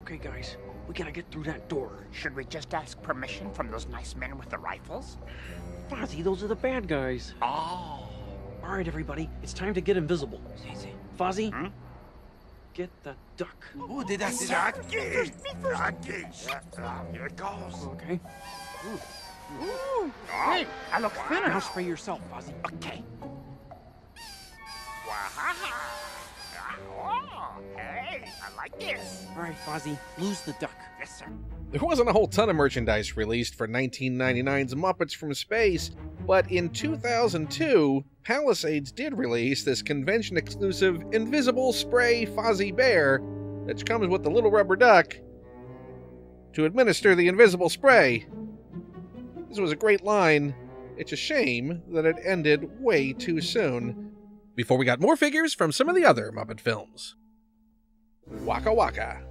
Okay, guys, we gotta get through that door. Should we just ask permission from those nice men with the rifles? Fozzie, those are the bad guys. Oh. All right, everybody, it's time to get invisible. Fozzie, get the duck. Oh, did that Ducky! Ducky! Here it goes. Okay. Hey, I look Now finished. spray yourself, Fozzie. Okay. Wahaha! Oh, hey, I like this. All right, Fozzie, lose the duck. Yes, sir. There wasn't a whole ton of merchandise released for 1999's Muppets from Space, but in 2002, Palisades did release this convention-exclusive Invisible Spray Fozzie Bear, which comes with the little rubber duck to administer the invisible spray. This was a great line. It's a shame that it ended way too soon. Before we got more figures from some of the other Muppet films. Waka Waka.